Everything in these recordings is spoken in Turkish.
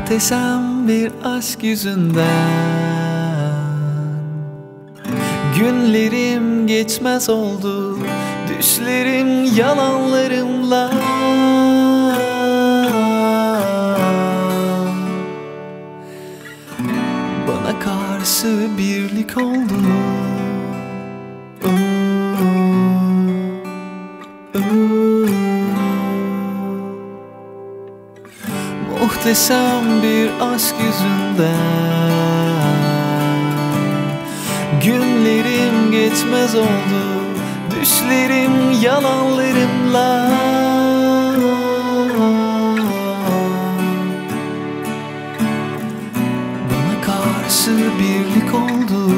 Muhteşem bir aşk yüzünden günlerim geçmez oldu, düşlerim yalanlarımla. Bana karşı birlik oldu. Muhteşem bir aşk yüzünden günlerim geçmez oldu, düşlerim yalanlarımla. Bana karşı birlik oldu.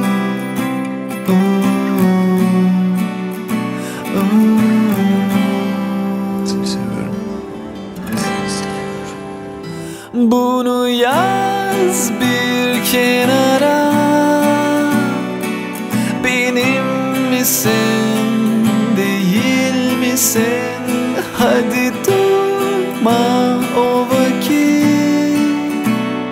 Seni seviyorum. Bunu yaz bir kenara. Benim misin, değil misin? Hadi durma o vakit.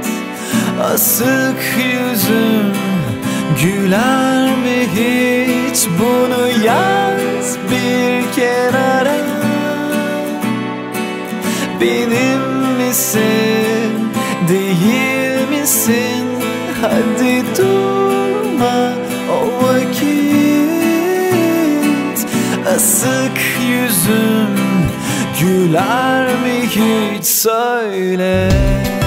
Asık yüzüm güler mi hiç? Bunu yaz bir kenara. Benim misin, değil misin? Hadi durma o vakit. Asık yüzüm güler mi hiç? Söyle.